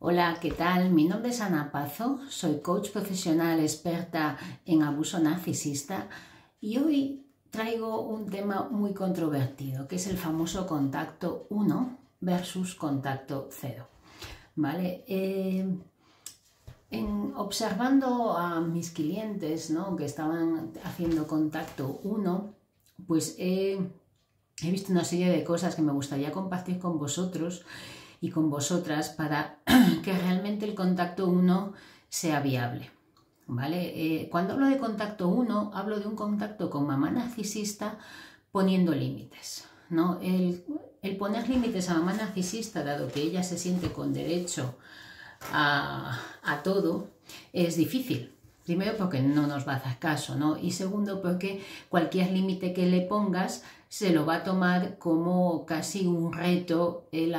Hola, ¿qué tal? Mi nombre es Ana Pazo, soy coach profesional experta en abuso narcisista y hoy traigo un tema muy controvertido, que es el famoso contacto 1 versus contacto 0. ¿Vale? Observando a mis clientes, ¿no?, que estaban haciendo contacto 1, pues he visto una serie de cosas que me gustaría compartir con vosotros y con vosotras para que realmente el contacto 1 sea viable, ¿vale? Cuando hablo de contacto 1, hablo de un contacto con mamá narcisista poniendo límites, ¿no? El poner límites a mamá narcisista, dado que ella se siente con derecho a todo, es difícil. Primero porque no nos va a hacer caso, ¿no? Y segundo porque cualquier límite que le pongas se lo va a tomar como casi un reto el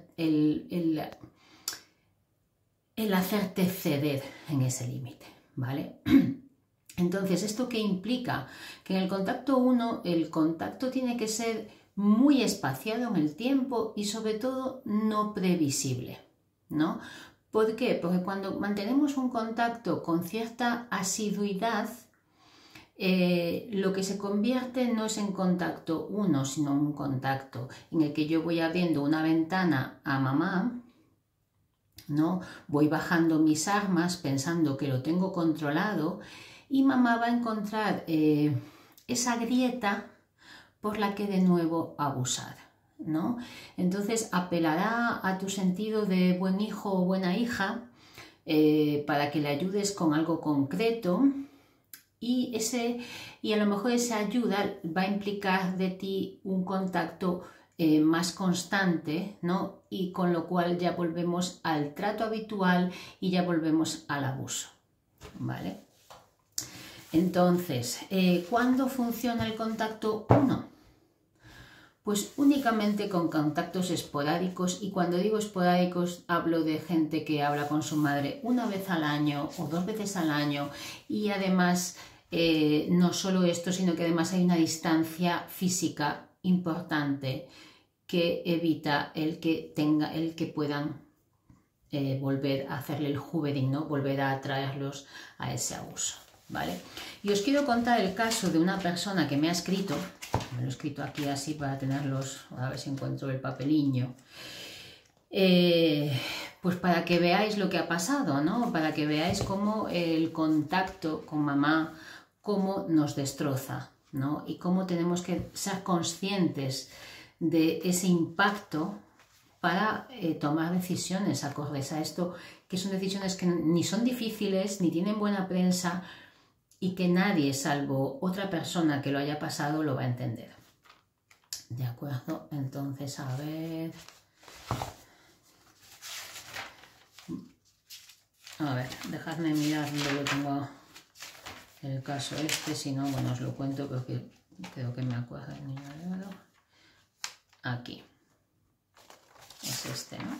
hacerte ceder en ese límite, ¿vale? Entonces, ¿esto qué implica? Que en el contacto 1 el contacto tiene que ser muy espaciado en el tiempo y sobre todo no previsible, ¿no? ¿Por qué? Porque cuando mantenemos un contacto con cierta asiduidad, lo que se convierte no es en contacto 1, sino un contacto en el que yo voy abriendo una ventana a mamá, ¿no? Voy bajando mis armas pensando que lo tengo controlado y mamá va a encontrar esa grieta por la que de nuevo abusar, ¿no? Entonces apelará a tu sentido de buen hijo o buena hija para que le ayudes con algo concreto y a lo mejor esa ayuda va a implicar de ti un contacto más constante, ¿no? Y con lo cual ya volvemos al trato habitual y ya volvemos al abuso, ¿vale? Entonces, ¿cuándo funciona el contacto 1? Pues únicamente con contactos esporádicos, y cuando digo esporádicos hablo de gente que habla con su madre una vez al año o 2 veces al año y además no solo esto, sino que además hay una distancia física importante que evita el que puedan volver a hacerle el hoovering, ¿no? Volver a atraerlos a ese abuso, ¿vale? Y os quiero contar el caso de una persona que me ha escrito, me lo he escrito aquí así para tenerlos, a ver si encuentro el papeliño, pues para que veáis lo que ha pasado, ¿no? Para que veáis cómo el contacto con mamá, cómo nos destroza, ¿no? Y cómo tenemos que ser conscientes de ese impacto para tomar decisiones acordes a esto, que son decisiones que ni son difíciles, ni tienen buena prensa y que nadie, salvo otra persona que lo haya pasado, lo va a entender. ¿De acuerdo? Entonces, a ver... dejadme mirar dónde lo tengo el caso este, si no, bueno, os lo cuento porque creo que me acuerdo del niño de oro. Aquí. Es este, ¿no?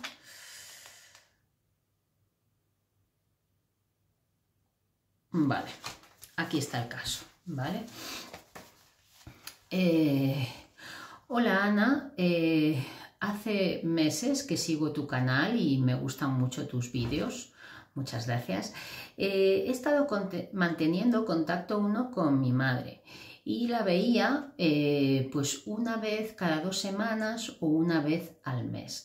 Vale, aquí está el caso, ¿vale? Hola Ana, hace meses que sigo tu canal y me gustan mucho tus vídeos, muchas gracias. He estado manteniendo contacto 1 con mi madre y la veía pues una vez cada 2 semanas o una vez al mes.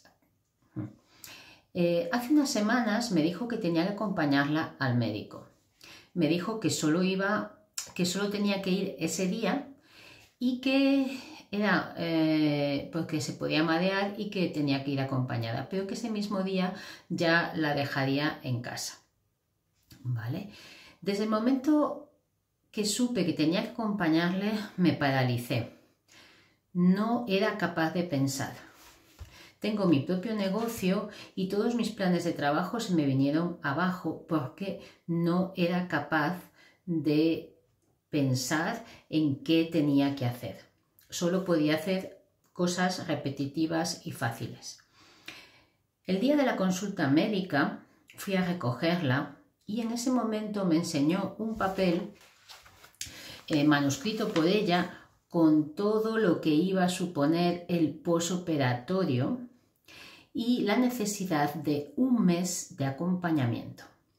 Hace unas semanas me dijo que tenía que acompañarla al médico. Me dijo que solo tenía que ir ese día y que era porque se podía marear y que tenía que ir acompañada, pero que ese mismo día ya la dejaría en casa, ¿vale? Desde el momento que supe que tenía que acompañarle, me paralicé. No era capaz de pensar. Tengo mi propio negocio y todos mis planes de trabajo se me vinieron abajo porque no era capaz de pensar en qué tenía que hacer. Solo podía hacer cosas repetitivas y fáciles. El día de la consulta médica fui a recogerla y en ese momento me enseñó un papel manuscrito por ella con todo lo que iba a suponer el posoperatorio y la necesidad de un mes de acompañamiento,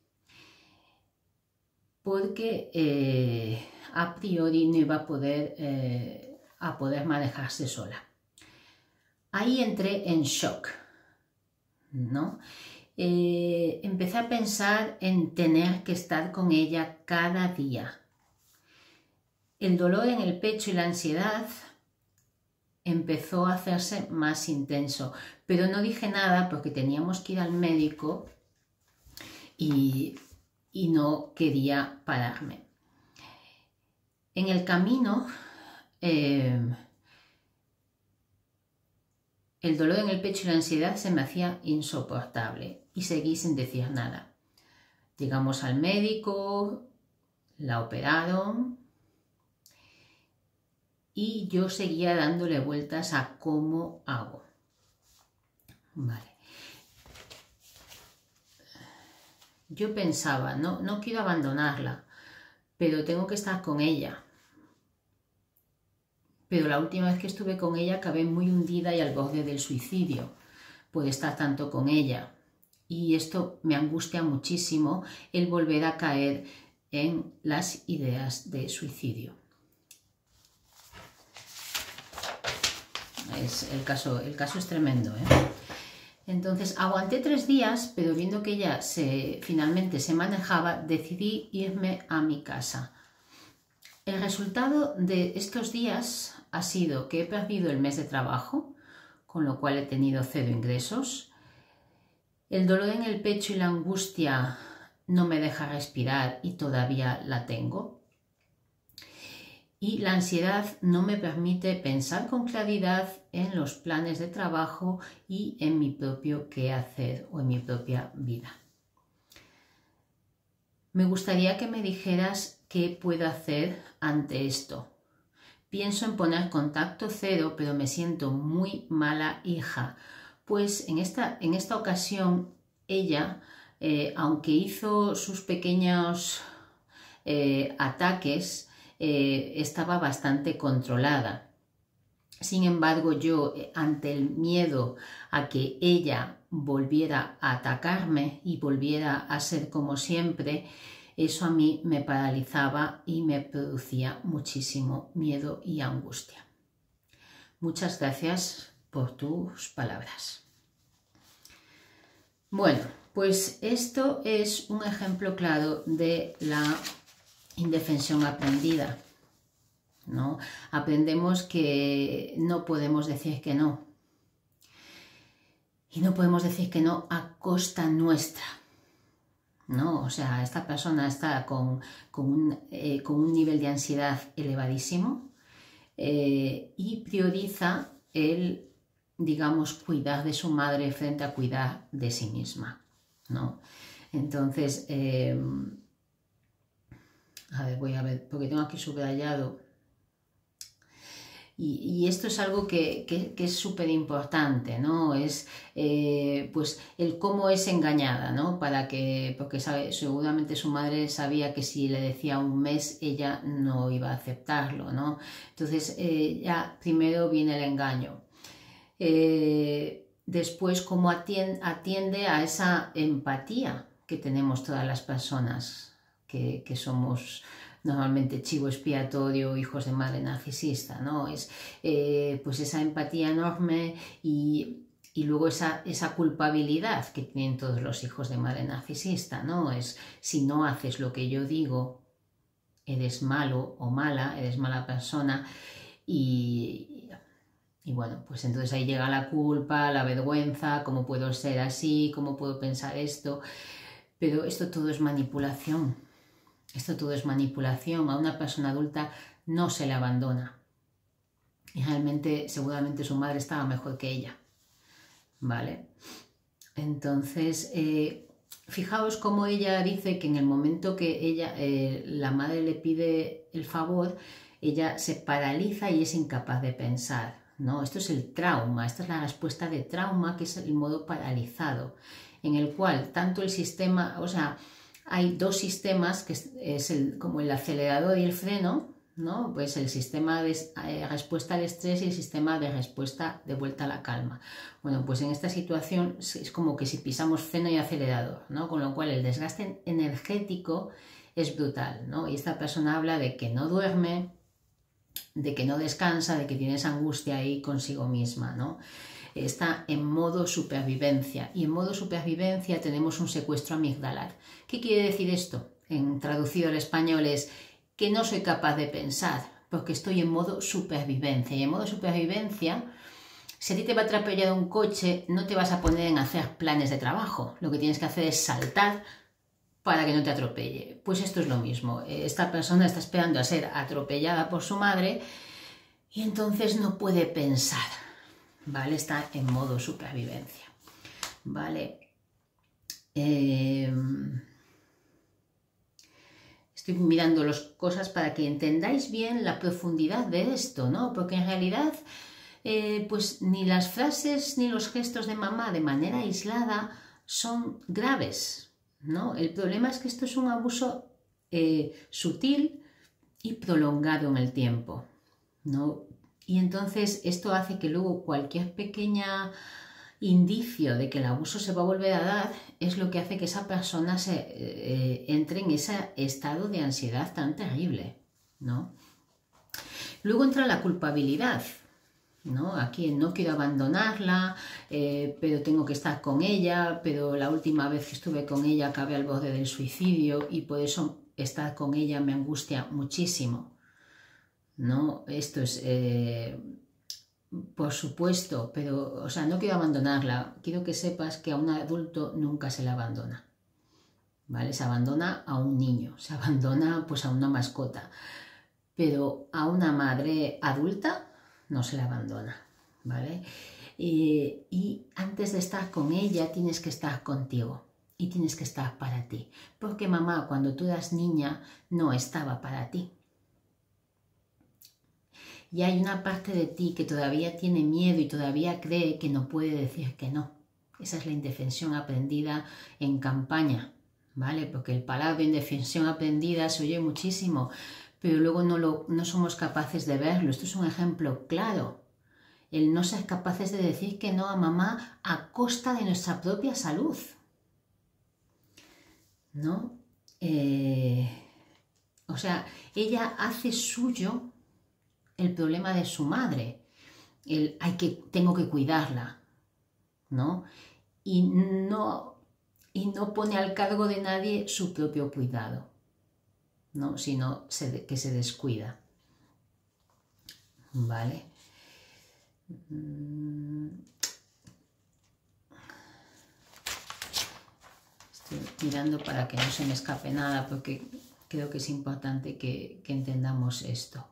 porque a priori no iba a poder manejarse sola. Ahí entré en shock, ¿no? Empecé a pensar en tener que estar con ella cada día. El dolor en el pecho y la ansiedad empezó a hacerse más intenso, pero no dije nada porque teníamos que ir al médico y no quería pararme. En el camino, el dolor en el pecho y la ansiedad se me hacía insoportable y seguí sin decir nada. Llegamos al médico, la operaron y yo seguía dándole vueltas a cómo hago. Vale. Yo pensaba, no quiero abandonarla, pero tengo que estar con ella. Pero la última vez que estuve con ella acabé muy hundida y al borde del suicidio por estar tanto con ella. Y esto me angustia muchísimo, el volver a caer en las ideas de suicidio. El caso es tremendo, ¿eh? Entonces aguanté 3 días, pero viendo que ella finalmente se manejaba, decidí irme a mi casa. El resultado de estos días ha sido que he perdido el mes de trabajo, con lo cual he tenido 0 ingresos. El dolor en el pecho y la angustia no me deja respirar y todavía la tengo. Y la ansiedad no me permite pensar con claridad en los planes de trabajo y en mi propio quehacer o en mi propia vida. Me gustaría que me dijeras qué puedo hacer ante esto. Pienso en poner contacto cero, pero me siento muy mala hija, pues en esta ocasión ella, aunque hizo sus pequeños ataques, estaba bastante controlada. Sin embargo, yo, ante el miedo a que ella volviera a atacarme y volviera a ser como siempre, eso a mí me paralizaba y me producía muchísimo miedo y angustia. Muchas gracias por tus palabras. Bueno, pues esto es un ejemplo claro de la indefensión aprendida, ¿no? Aprendemos que no podemos decir que no. Y no podemos decir que no a costa nuestra, ¿no? O sea, esta persona está con un nivel de ansiedad elevadísimo y prioriza el, digamos, cuidar de su madre frente a cuidar de sí misma, ¿no? Entonces, a ver, voy a ver, porque tengo aquí subrayado. Y esto es algo que es súper importante, ¿no? Es pues el cómo es engañada, ¿no? Porque seguramente su madre sabía que si le decía un mes ella no iba a aceptarlo, ¿no? Entonces ya primero viene el engaño. Después cómo atiende a esa empatía que tenemos todas las personas que somos normalmente chivo expiatorio, hijos de madre narcisista, ¿no? Es pues esa empatía enorme y luego esa culpabilidad que tienen todos los hijos de madre narcisista, ¿no? Es si no haces lo que yo digo, eres malo o mala, eres mala persona y bueno, pues entonces ahí llega la culpa, la vergüenza, cómo puedo ser así, cómo puedo pensar esto, pero esto todo es manipulación. Esto todo es manipulación. A una persona adulta no se le abandona. Y realmente, seguramente su madre estaba mejor que ella. ¿Vale? Entonces, fijaos cómo ella dice que en el momento que la madre le pide el favor, ella se paraliza y es incapaz de pensar, ¿no? Esto es el trauma, esta es la respuesta de trauma, que es el modo paralizado, en el cual tanto el sistema, o sea, hay 2 sistemas, que es como el acelerador y el freno, ¿no? Pues el sistema de respuesta al estrés y el sistema de respuesta de vuelta a la calma. Bueno, pues en esta situación es como que si pisamos freno y acelerador, ¿no? Con lo cual el desgaste energético es brutal, ¿no? Y esta persona habla de que no duerme, de que no descansa, de que tiene esa angustia ahí consigo misma, ¿no? Está en modo supervivencia, y en modo supervivencia tenemos un secuestro amigdalar. ¿Qué quiere decir esto? En traducido al español es que no soy capaz de pensar porque estoy en modo supervivencia, y en modo supervivencia, si a ti te va a atropellar un coche, no te vas a poner en hacer planes de trabajo, lo que tienes que hacer es saltar para que no te atropelle. Pues esto es lo mismo, esta persona está esperando a ser atropellada por su madre y entonces no puede pensar, ¿vale? Está en modo supervivencia, ¿vale? Estoy mirando las cosas para que entendáis bien la profundidad de esto, ¿no? Porque en realidad, pues ni las frases ni los gestos de mamá de manera aislada son graves, ¿no? El problema es que esto es un abuso sutil y prolongado en el tiempo, ¿no? Y entonces esto hace que luego cualquier pequeña indicio de que el abuso se va a volver a dar es lo que hace que esa persona entre en ese estado de ansiedad tan terrible, ¿no? Luego entra la culpabilidad, ¿no? Aquí no quiero abandonarla, pero tengo que estar con ella, pero la última vez que estuve con ella acabé al borde del suicidio y por eso estar con ella me angustia muchísimo, ¿no? Esto es... por supuesto, pero, o sea, no quiero abandonarla. Quiero que sepas que a un adulto nunca se le abandona, ¿vale? Se abandona a un niño, se abandona pues a una mascota, pero a una madre adulta no se le abandona, ¿vale? Y antes de estar con ella tienes que estar contigo y tienes que estar para ti, porque mamá cuando tú eras niña no estaba para ti. Y hay una parte de ti que todavía tiene miedo y todavía cree que no puede decir que no. Esa es la indefensión aprendida en campaña, ¿vale? Porque el palabra indefensión aprendida se oye muchísimo, pero luego no somos capaces de verlo. Esto es un ejemplo claro. El no ser capaces de decir que no a mamá a costa de nuestra propia salud, ¿no? O sea, ella hace suyo el problema de su madre, tengo que cuidarla, ¿no? Y no pone al cargo de nadie su propio cuidado, ¿no? Sino que se descuida, ¿vale? Estoy mirando para que no se me escape nada porque creo que es importante que entendamos esto.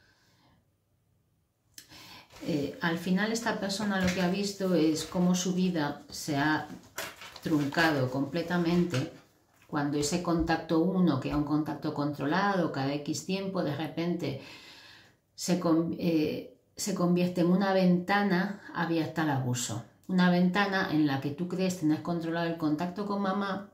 Al final esta persona lo que ha visto es cómo su vida se ha truncado completamente cuando ese contacto 1, que era un contacto controlado cada X tiempo, de repente se convierte en una ventana abierta al abuso. Una ventana en la que tú crees tener controlado el contacto con mamá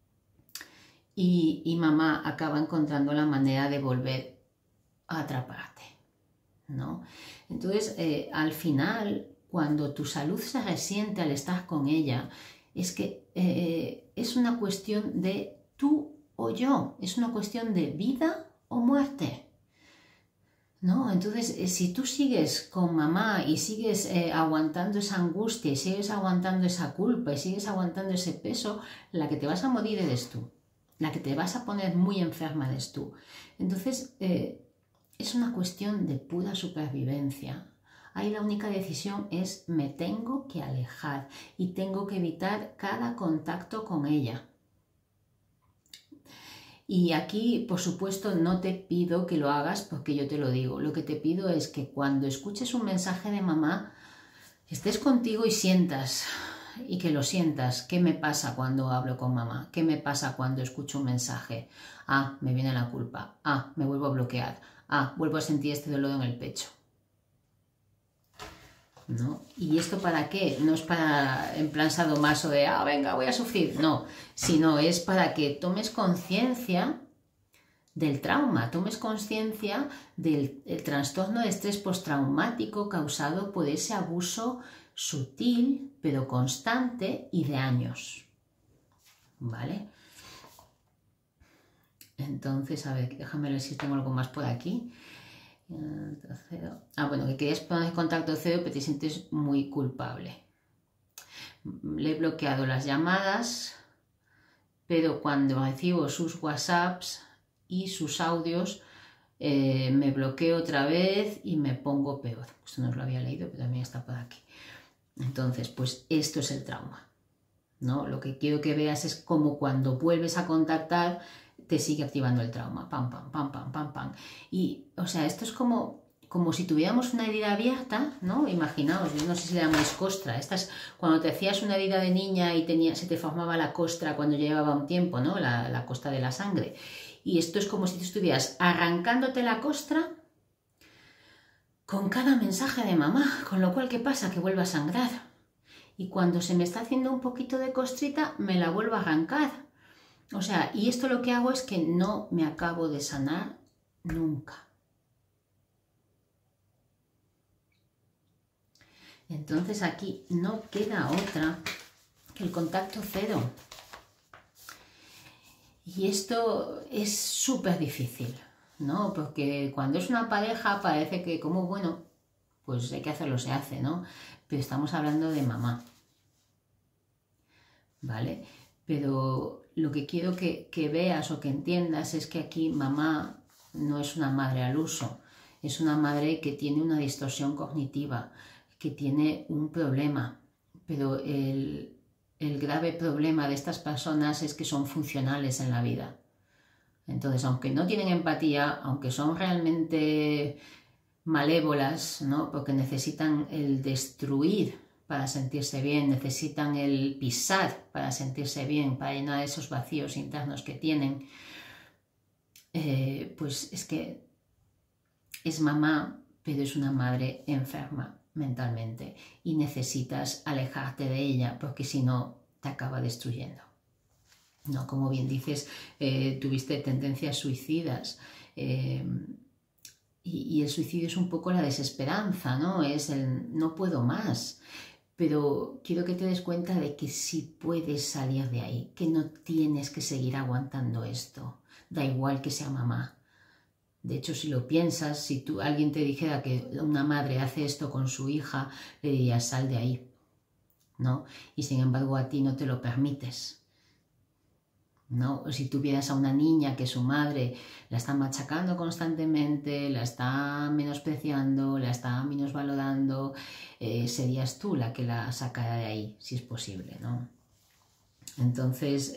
y mamá acaba encontrando la manera de volver a atraparte, ¿no? Entonces, al final, cuando tu salud se resiente al estar con ella, es que es una cuestión de tú o yo, es una cuestión de vida o muerte, ¿no? Entonces, si tú sigues con mamá y sigues aguantando esa angustia y sigues aguantando esa culpa y sigues aguantando ese peso, la que te vas a morir eres tú, la que te vas a poner muy enferma eres tú. Entonces, es una cuestión de pura supervivencia. Ahí la única decisión es me tengo que alejar y tengo que evitar cada contacto con ella. Y aquí, por supuesto, no te pido que lo hagas porque yo te lo digo. Lo que te pido es que cuando escuches un mensaje de mamá, estés contigo y sientas, y que lo sientas. ¿Qué me pasa cuando hablo con mamá? ¿Qué me pasa cuando escucho un mensaje? Ah, me viene la culpa. Ah, me vuelvo a bloquear. Ah, vuelvo a sentir este dolor en el pecho, ¿no? ¿Y esto para qué? No es para en plan sadomaso de, venga, voy a sufrir. No, sino es para que tomes conciencia del trauma, tomes conciencia del trastorno de estrés postraumático causado por ese abuso sutil pero constante y de años, ¿vale? Entonces, a ver, déjame ver si tengo algo más por aquí. Bueno, que querías poner contacto cero pero te sientes muy culpable. Le he bloqueado las llamadas, pero cuando recibo sus WhatsApps y sus audios, me bloqueo otra vez y me pongo peor. Esto no os lo había leído, pero también está por aquí. Entonces, pues esto es el trauma, ¿no? Lo que quiero que veas es como cuando vuelves a contactar te sigue activando el trauma, pam, pam, pam, pam, pam, pam. Y, o sea, esto es como si tuviéramos una herida abierta, ¿no? Imaginaos, yo no sé si le llamáis costra. Cuando te hacías una herida de niña y se te formaba la costra cuando llevaba un tiempo, ¿no? La costra de la sangre. Y esto es como si te estuvieras arrancándote la costra con cada mensaje de mamá, con lo cual, ¿qué pasa? Que vuelve a sangrar. Y cuando se me está haciendo un poquito de costrita, me la vuelvo a arrancar. O sea, y esto lo que hago es que no me acabo de sanar nunca. Entonces aquí no queda otra que el contacto cero. Y esto es súper difícil, ¿no? Porque cuando es una pareja parece que como, bueno, pues hay que hacerlo, se hace, ¿no? Pero estamos hablando de mamá, ¿vale? Pero lo que quiero que veas o que entiendas es que aquí mamá no es una madre al uso, es una madre que tiene una distorsión cognitiva, que tiene un problema, pero el grave problema de estas personas es que son funcionales en la vida. Entonces, aunque no tienen empatía, aunque son realmente malévolas, ¿no? Porque necesitan el destruir para sentirse bien, necesitan el pisar para sentirse bien, para llenar esos vacíos internos que tienen, pues es que es mamá, pero es una madre enferma mentalmente y necesitas alejarte de ella porque si no te acaba destruyendo. No, como bien dices, tuviste tendencias suicidas y el suicidio es un poco la desesperanza, ¿no? Es el no puedo más. Pero quiero que te des cuenta de que sí puedes salir de ahí, que no tienes que seguir aguantando esto. Da igual que sea mamá. De hecho, si lo piensas, si alguien te dijera que una madre hace esto con su hija, le dirías, sal de ahí, ¿no? Y sin embargo a ti no te lo permites, ¿no? O si tuvieras a una niña que su madre la está machacando constantemente, la está menospreciando, la está minusvalorando, serías tú la que la sacara de ahí, si es posible, ¿no? Entonces,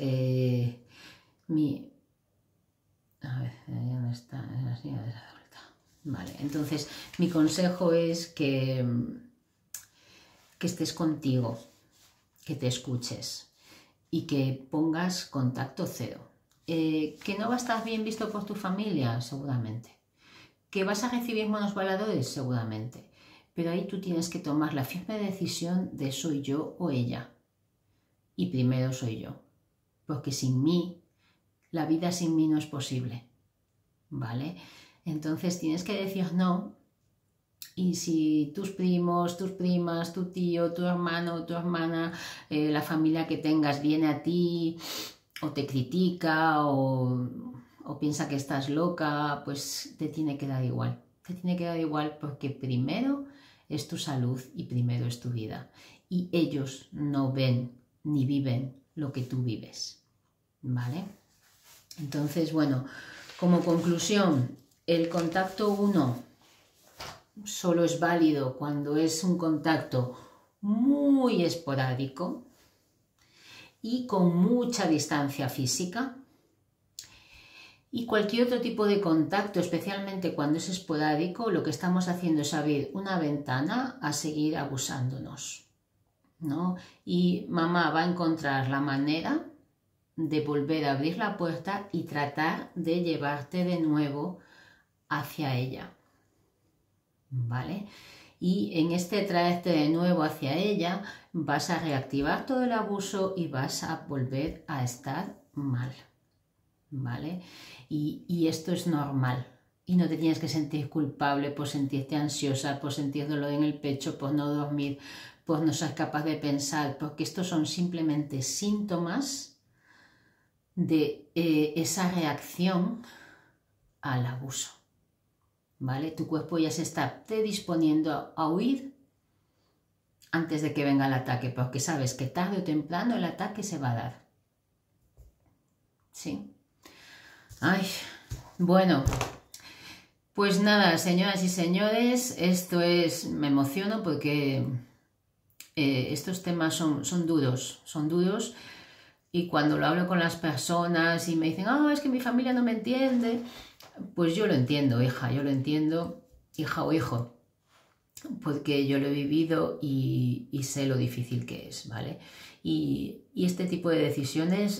a ver, ¿dónde está? Vale, entonces mi consejo es que estés contigo, que te escuches y que pongas contacto cero. ¿Que no va a estar bien visto por tu familia? Seguramente. ¿Que vas a recibir buenos valores? Seguramente. Pero ahí tú tienes que tomar la firme decisión de soy yo o ella. Y primero soy yo. Porque sin mí, la vida sin mí no es posible, ¿vale? Entonces tienes que decir no, y si tus primos, tus primas, tu tío, tu hermano, tu hermana, la familia que tengas viene a ti o te critica o piensa que estás loca, pues te tiene que dar igual. Te tiene que dar igual porque primero es tu salud y primero es tu vida. Y ellos no ven ni viven lo que tú vives, ¿vale? Entonces, bueno, como conclusión, el contacto 1 solo es válido cuando es un contacto muy esporádico y con mucha distancia física. Y cualquier otro tipo de contacto, especialmente cuando es esporádico, lo que estamos haciendo es abrir una ventana a seguir abusándonos, ¿no? Y mamá va a encontrar la manera de volver a abrir la puerta y tratar de llevarte de nuevo hacia ella, ¿vale? Y en este traerte de nuevo hacia ella vas a reactivar todo el abuso y vas a volver a estar mal, ¿vale? Y esto es normal. Y no te tienes que sentir culpable por sentirte ansiosa, por sentir dolor en el pecho, por no dormir, por no ser capaz de pensar, porque estos son simplemente síntomas de esa reacción al abuso, ¿vale? Tu cuerpo ya se está predisponiendo a huir antes de que venga el ataque, porque sabes que tarde o temprano el ataque se va a dar. ¿Sí? Ay, bueno, pues nada, señoras y señores, esto es, me emociono porque estos temas son duros y cuando lo hablo con las personas y me dicen, es que mi familia no me entiende, pues yo lo entiendo, hija, yo lo entiendo, hija o hijo, porque yo lo he vivido y sé lo difícil que es, ¿vale? Y este tipo de decisiones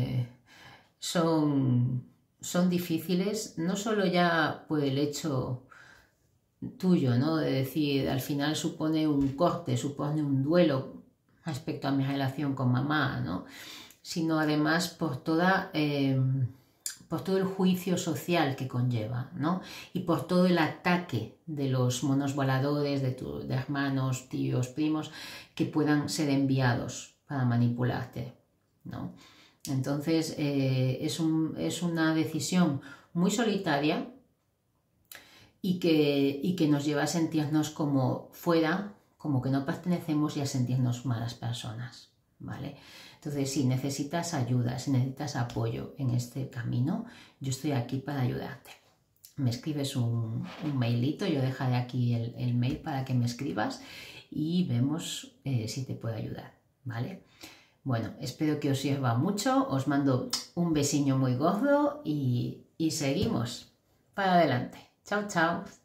son difíciles, no solo ya por el hecho tuyo, ¿no? De decir, al final supone un corte, supone un duelo respecto a mi relación con mamá, ¿no? Sino además por todo el juicio social que conlleva, ¿no? Y por todo el ataque de los monos voladores, de hermanos, tíos, primos, que puedan ser enviados para manipularte, ¿no? Entonces es una decisión muy solitaria y que nos lleva a sentirnos como fuera, como que no pertenecemos y a sentirnos malas personas, ¿vale? Entonces, si necesitas ayuda, si necesitas apoyo en este camino, yo estoy aquí para ayudarte. Me escribes un mailito, yo dejaré aquí el mail para que me escribas y vemos si te puedo ayudar, ¿vale? Bueno, espero que os sirva mucho, os mando un besiño muy gordo y seguimos para adelante. Chao, chao.